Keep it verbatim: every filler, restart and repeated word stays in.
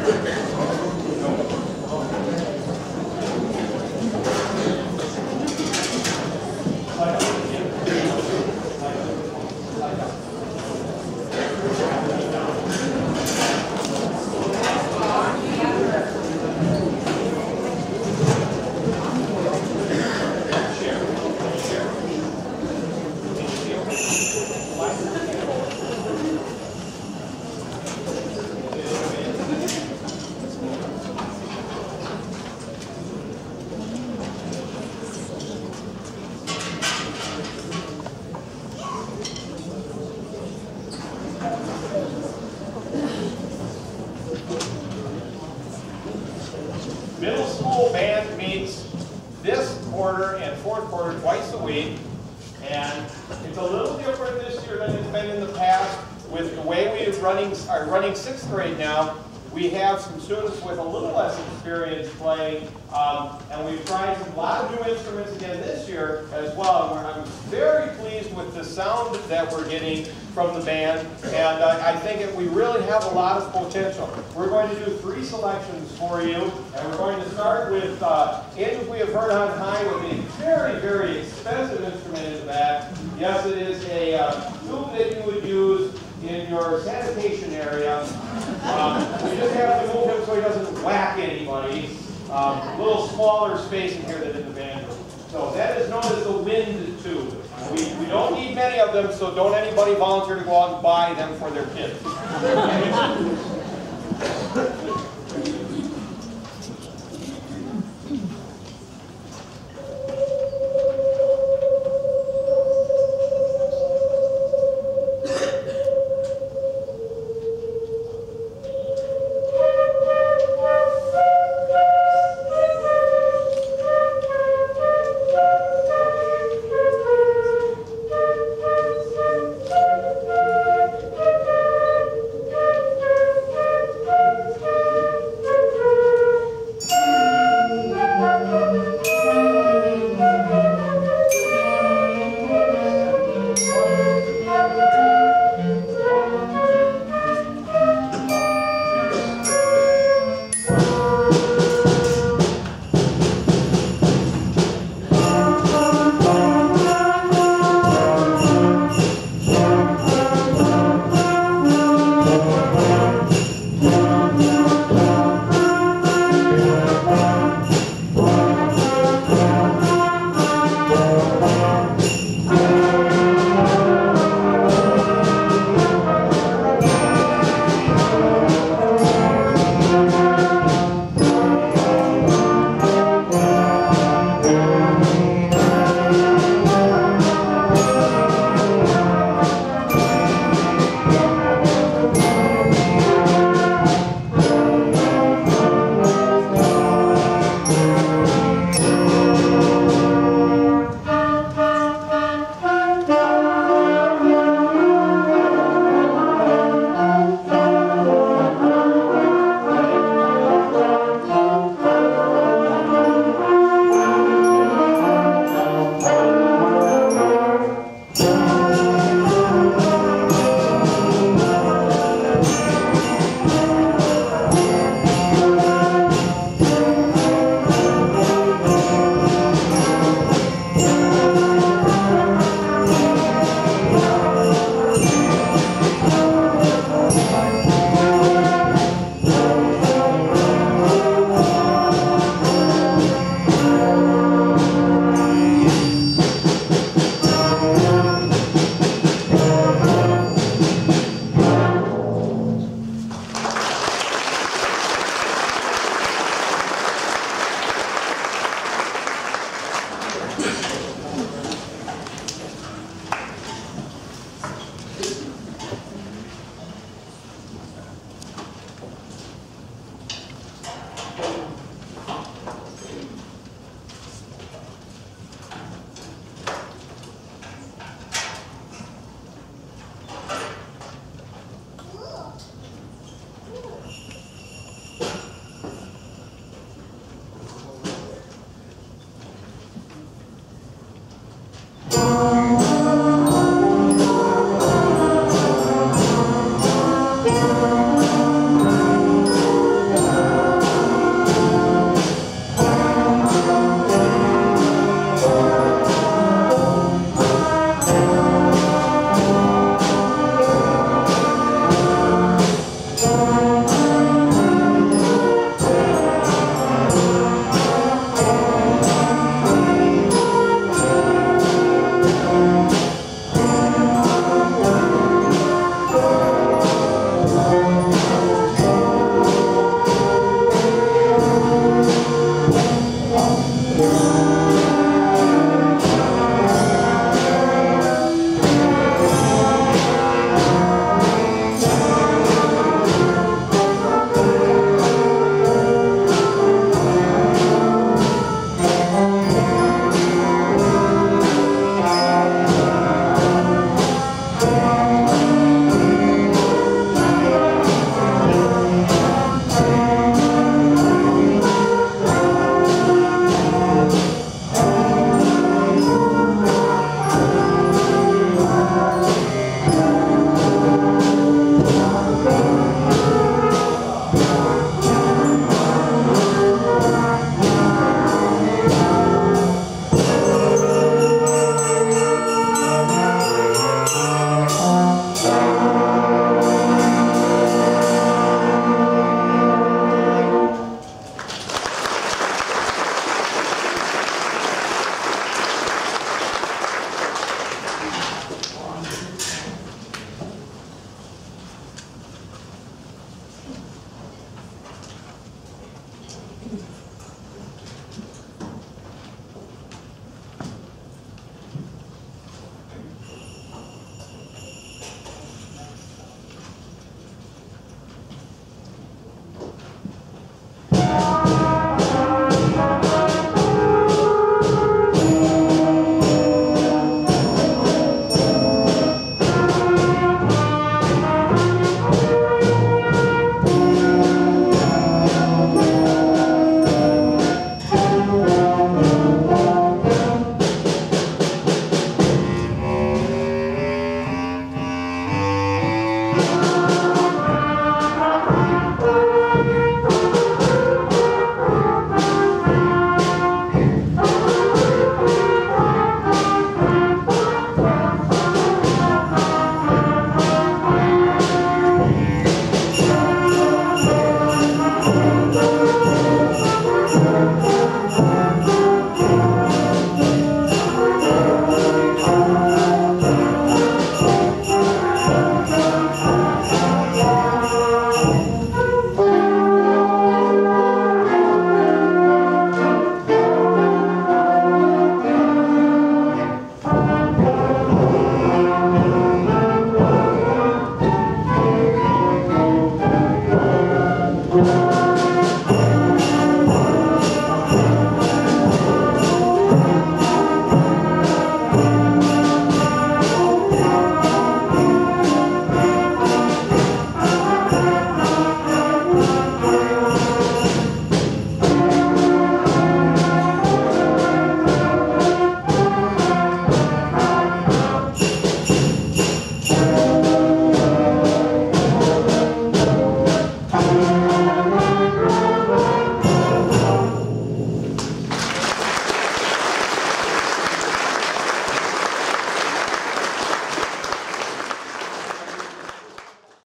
Middle school band meets this quarter and fourth quarter twice a week, and it's a little different this year than it's been in the past. With the way we're running, are running sixth grade now, we have some students with a little less experience playing, um, and we've tried some, a lot of new instruments again this year as well. And I'm very pleased with the sound that we're getting from the band, and uh, I think that we really have a lot of potential. We're going to do three selections for you, and we're going to start with uh, Angels We Have Heard on High with a very, very expensive instrument in the back. Yes, it is a uh, tube that you would use in your sanitation area. Um, we just have to move him so he doesn't whack anybody. Um, a little smaller space in here than in the band room. So that is known as the wind tube. We, we don't need many of them, so don't anybody volunteer to go out and buy them for their kids. Thank you.